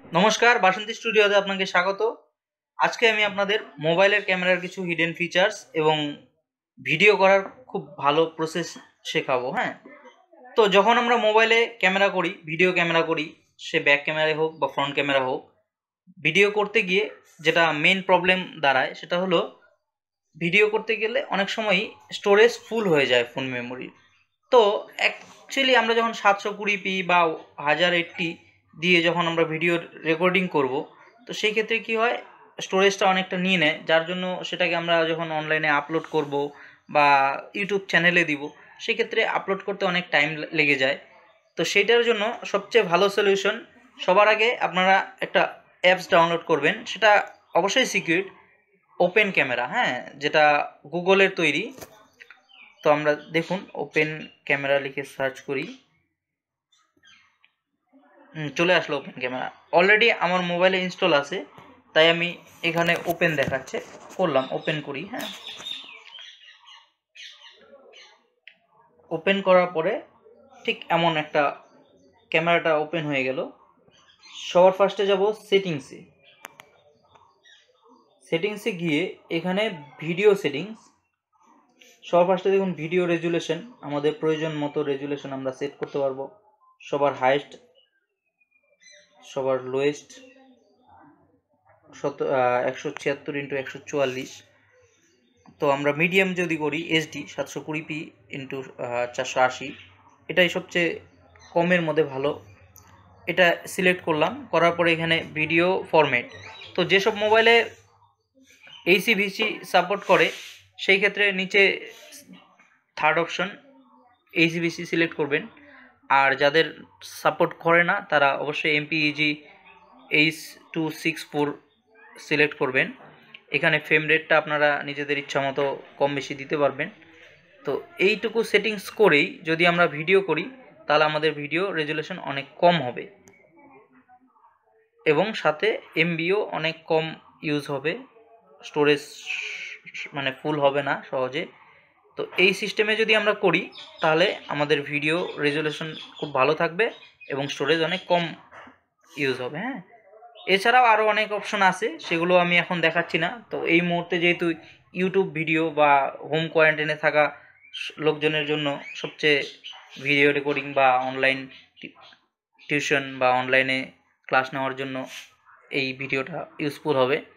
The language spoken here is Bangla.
নমস্কার, বাসন্তী স্টুডিওতে আপনাকে স্বাগত। আজকে আমি আপনাদের মোবাইলের ক্যামেরার কিছু হিডেন ফিচার্স এবং ভিডিও করার খুব ভালো প্রসেস শেখাবো। হ্যাঁ, তো যখন আমরা মোবাইলে ক্যামেরা করি, ভিডিও ক্যামেরা করি, সে ব্যাক ক্যামেরায় হোক বা ফ্রন্ট ক্যামেরা হোক, ভিডিও করতে গিয়ে যেটা মেন প্রবলেম দাঁড়ায় সেটা হলো ভিডিও করতে গেলে অনেক সময়ই স্টোরেজ ফুল হয়ে যায় ফোন মেমোরির। তো অ্যাকচুয়ালি আমরা যখন 720p বা 1080 দিয়ে যখন আমরা ভিডিও রেকর্ডিং করব, তো সেই ক্ষেত্রে কি হয়, স্টোরেজটা অনেকটা নিয়ে নেয়, যার জন্য সেটাকে আমরা যখন অনলাইনে আপলোড করব বা ইউটিউব চ্যানেলে দিব, সেক্ষেত্রে আপলোড করতে অনেক টাইম লেগে যায়। তো সেইটার জন্য সবচেয়ে ভালো সলিউশন, সবার আগে আপনারা একটা অ্যাপস ডাউনলোড করবেন, সেটা অবশ্যই সিকিউর, ওপেন ক্যামেরা। হ্যাঁ, যেটা গুগলের তৈরি। তো আমরা দেখুন, ওপেন ক্যামেরা লিখে সার্চ করি, চলে আসলো ওপেন ক্যামেরা। অলরেডি আমার মোবাইলে ইনস্টল আছে, তাই আমি এখানে ওপেন দেখাচ্ছে, করলাম, ওপেন করি। হ্যাঁ, ওপেন করার পরে ঠিক এমন একটা ক্যামেরাটা ওপেন হয়ে গেল। সবার ফার্স্টে যাব সেটিংসে। সেটিংসে গিয়ে এখানে ভিডিও সেটিংস, সবার ফার্স্টে দেখুন ভিডিও রেজুলেশন, আমাদের প্রয়োজন মতো রেজুলেশন আমরা সেট করতে পারবো। সবার হাইস্ট, সবার লোয়েস্ট 176x144। তো আমরা মিডিয়াম যদি করি, এইচডি 720p ইন্টু 480, এটাই সবচেয়ে কমের মধ্যে ভালো। এটা সিলেক্ট করলাম, করার পরে এখানে ভিডিও ফরম্যাট, তো যেসব মোবাইলে এইচভিসি সাপোর্ট করে সেই ক্ষেত্রে নিচে থার্ড অপশন এইচভিসি সিলেক্ট করবেন, আর যাদের সাপোর্ট করে না তারা অবশ্যই এমপিইজি H.264 সিলেক্ট করবেন। এখানে ফ্রেম রেটটা আপনারা নিজেদের ইচ্ছা মতো কম বেশি দিতে পারবেন। তো এইটুকু সেটিংস করেই যদি আমরা ভিডিও করি, তাহলে আমাদের ভিডিও রেজুলেশন অনেক কম হবে এবং সাথে এমবিও অনেক কম ইউজ হবে, স্টোরেজ মানে ফুল হবে না সহজে। তো এই সিস্টেমে যদি আমরা করি, তাহলে আমাদের ভিডিও রেজুলেশন খুব ভালো থাকবে এবং স্টোরেজ অনেক কম ইউজ হবে। হ্যাঁ, এছাড়াও আরও অনেক অপশন আছে, সেগুলো আমি এখন দেখাচ্ছি না। তো এই মুহূর্তে যেহেতু ইউটিউব ভিডিও বা হোম কোয়ারেন্টাইনে থাকা লোকজনের জন্য সবচেয়ে ভিডিও রেকর্ডিং বা অনলাইন টিউশন বা অনলাইনে ক্লাস নেওয়ার জন্য এই ভিডিওটা ইউজফুল হবে।